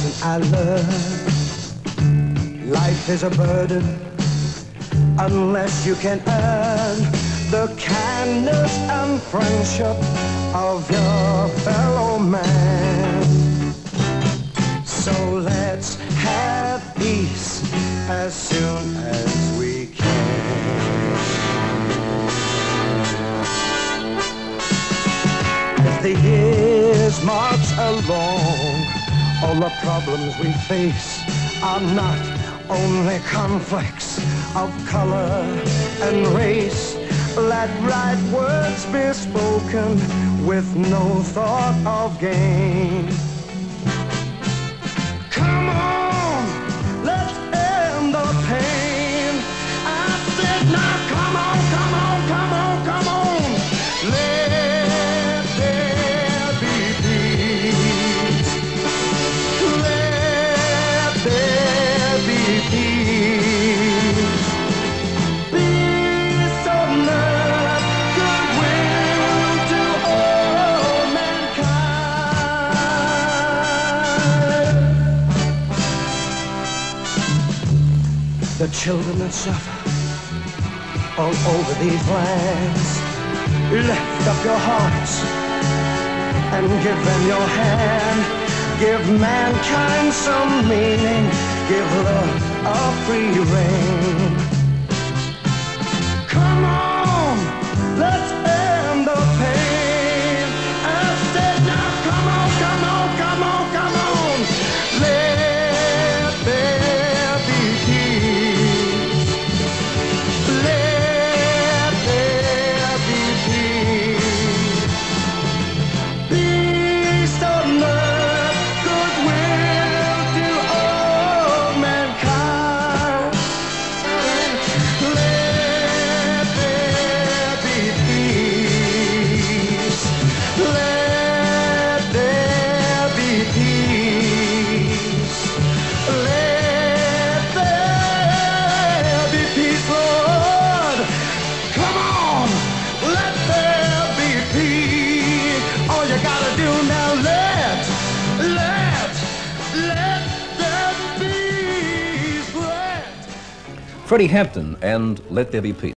lesson I learned. Life is a burden unless you can earn the kindness and friendship of your fellow man. So let's have peace as soon as we can. As the years march along, all the problems we face are not only conflicts of color and race. Let right words be spoken with no thought of gain. Come on, let's end the pain. I said now come on, come on, come on, come on. Let there be peace. Let there be peace. Peace on earth, goodwill to all mankind. The children that suffer all over these lands, lift up your hearts and give them your hand. Give mankind some meaning, give love a free rein. Come on, let's end the pain. I said now come on, come on, come on, come on. Let there be peace. Let there be peace. Peace on earth, goodwill to all mankind. Let there be peace. Let there be peace. Let there be peace, Lord. Come on, let there be peace. All you gotta do now, let there be peace. Freddy Hampton and Let There Be Peace.